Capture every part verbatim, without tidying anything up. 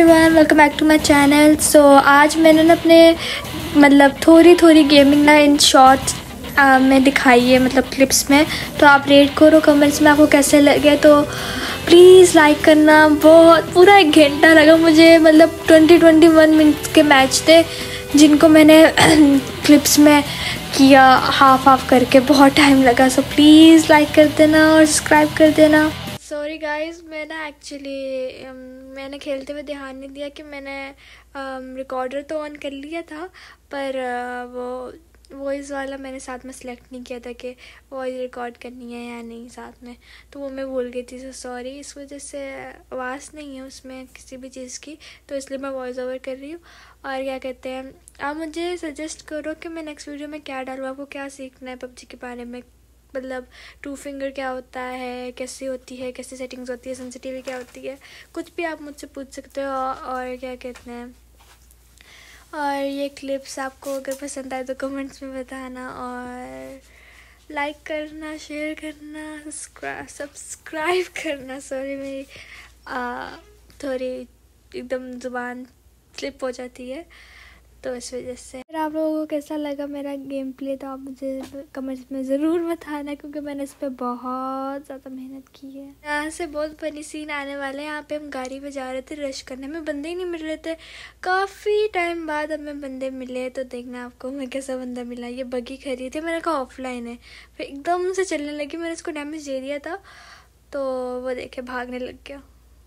Everyone, welcome back to my channel. So आज मैंने ना अपने मतलब थोड़ी थोड़ी गेमिंग ना इन शॉर्ट्स में दिखाई है, मतलब क्लिप्स में। तो आप रेट करो कमेंट्स में आपको कैसे लगे, तो प्लीज़ लाइक करना। बहुत पूरा एक घंटा लगा मुझे, मतलब ट्वेंटी ट्वेंटी वन मिनट्स के मैच थे जिनको मैंने क्लिप्स में किया हाफ हाफ करके, बहुत टाइम लगा। सो प्लीज़ लाइक कर देना और सब्सक्राइब कर देना। सॉरी गाइस, मैं ना एक्चुअली मैंने खेलते हुए ध्यान नहीं दिया कि मैंने रिकॉर्डर तो ऑन कर लिया था, पर uh, वो वॉइस वाला मैंने साथ में सेलेक्ट नहीं किया था कि वॉइस रिकॉर्ड करनी है या नहीं साथ में, तो वो मैं भूल गई थी। सो सॉरी, इस वजह से आवाज़ नहीं है उसमें किसी भी चीज़ की, तो इसलिए मैं वॉइस ओवर कर रही हूँ। और क्या कहते हैं, आप मुझे सजेस्ट करो कि मैं नेक्स्ट वीडियो में क्या डालूँ, आपको क्या सीखना है पबजी के बारे में, मतलब टू फिंगर क्या होता है, कैसे होती है, कैसे सेटिंग्स होती है, सेंसिटिविटी क्या होती है, कुछ भी आप मुझसे पूछ सकते हो। और क्या कहते हैं, और ये क्लिप्स आपको अगर पसंद आए तो कमेंट्स में बताना, और लाइक करना, शेयर करना, सब्सक्राइब करना। सॉरी, मेरी आ, थोड़ी एकदम ज़ुबान स्लिप हो जाती है, तो इस वजह से। फिर आप लोगों को कैसा लगा मेरा गेम प्ले, तो आप मुझे कमेंट्स में ज़रूर बताना, क्योंकि मैंने इस पर बहुत ज़्यादा मेहनत की है। यहाँ से बहुत फनी सीन आने वाले हैं। यहाँ पे हम गाड़ी पे जा रहे थे, रश करने में बंदे ही नहीं मिल रहे थे। काफ़ी टाइम बाद हमें बंदे मिले, तो देखना आपको मैं कैसा बंदा मिला। ये बगी खरी थी, मैंने कहा ऑफलाइन है, फिर एकदम से चलने लगी, मैंने इसको डैमेज दे दिया था, तो वो देखे भागने लग गया।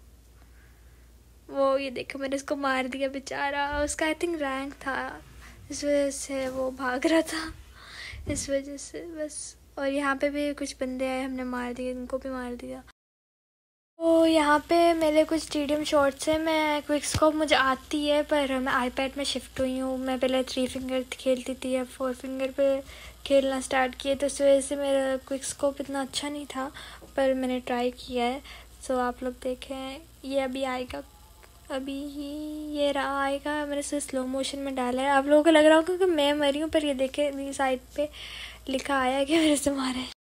वो ये देखो, मैंने इसको मार दिया बेचारा, उसका आई थिंक रैंक था, इस वजह से वो भाग रहा था, इस वजह से बस। और यहाँ पे भी कुछ बंदे आए, हमने मार दिए, इनको भी मार दिया। तो यहाँ पे मेरे कुछ स्टेडियम शॉट्स हैं। मैं क्विक स्कोप मुझे आती है, पर मैं आईपैड में शिफ्ट हुई हूँ। मैं पहले थ्री फिंगर खेलती थी, अब फोर फिंगर पे खेलना स्टार्ट किया, तो इस वजह से मेरा क्विक स्कोप इतना अच्छा नहीं था, पर मैंने ट्राई किया है। सो आप लोग देखें, ये अभी आएगा, अभी ये रहा आएगा। मैंने इसे स्लो मोशन में डाला है। आप लोगों को लग रहा होगा कि मैं मरी हूँ, पर ये देखे मेरी साइड पे लिखा आया कि मेरे से मारा है।